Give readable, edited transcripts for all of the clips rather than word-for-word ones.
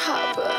Hopper.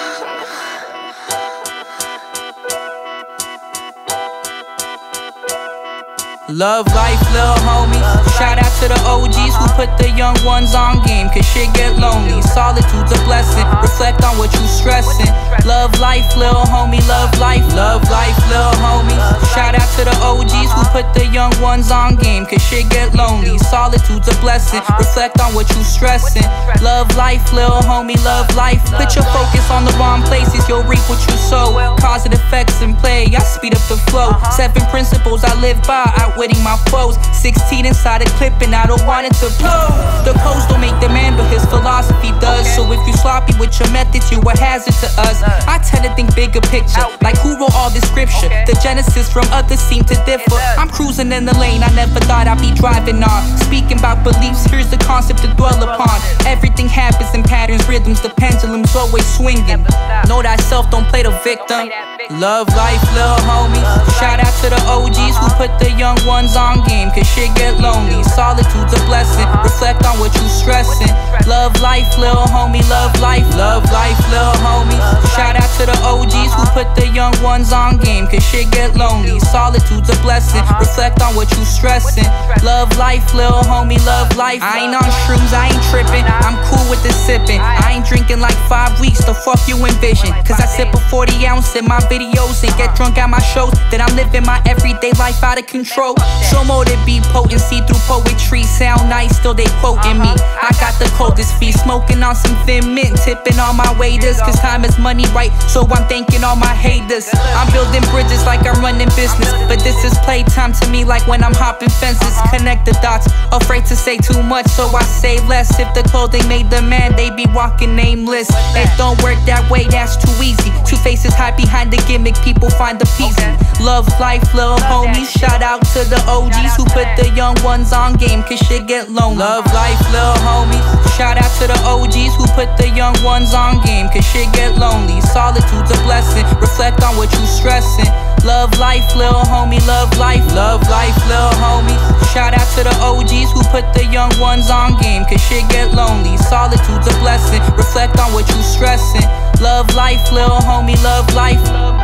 Love life, lil' homies. Shout out to the OGs who put the young ones on game, cause shit get lonely. Solitude's a blessing, reflect on what you stressin'. Love life, lil' homie, love life, lil' homies. Shout out to the OGs who put the young ones on game, cause shit get lonely. Solitude's a blessing, reflect on what you stressin'. Love life, lil' homie, love life. Put your focus on the wrong places, you'll reap what you sow. Cause and effects in play, I speed up the flow. 7 principles I live by, outwitting my foes. 16 inside a clip and I don't want it to blow. The codes don't make the man, but his philosophy does. So if you sloppy with your methods, you a hazard to us. I tend to think bigger picture, like who wrote all this scripture? The genesis from others seem to differ. I'm cruising in the lane I never thought I'd be driving on. Speaking about beliefs, here's the concept to dwell upon. Everything happens in patterns, rhythms, the pendulum's always swinging. Know thyself, don't play the victim. Love life, lil' homies. Shout out to the OGs who put the young ones on game, cause shit get lonely. Solitude's a blessing, reflect on what you stressin'. Love life, lil' homie, love life, lil' homies. Shout out to the OGs who put the young ones on game, cause shit get lonely. Solitude's a blessing, reflect on what you stressin'. Love life, lil' homie, love life. I ain't on shrooms, I ain't trippin', I'm cool with the sippin'. I ain't drinking like 5 weeks, the fuck you envision? Cause I sip a 40 ounce in my videos and get drunk at my shows. That I'm living my everyday life out of control. Show more to be potency through poetry. Sound nice, still they quoting me. I got the coldest feet, smoking on some thin mint, tipping on my waiters. Cause time is money, right? So I'm thanking all my haters. I'm building bridges like I'm running business, but this is playtime to me, like when I'm hopping fences. Connect the dots, afraid to say too much, so I say less. If the clothing made the man, they be walking nameless. It don't work that way, that's too easy. 2 faces hide behind the gimmick, people find the peace. Love life, lil' homies. Shout out to the OGs who put the young ones on game, cause shit get lonely. Love life, lil' homies. Shout out to the OGs who put the young ones on game, cause shit get lonely. Solitude's a blessing, reflect on what you stressin'. Love life, lil' homie, love life, lil' homies. Shout out to the OGs who put the young ones on game, cause shit get lonely. Solitude's a blessing, reflect on what you stressin'. Love life, lil' homie, love life.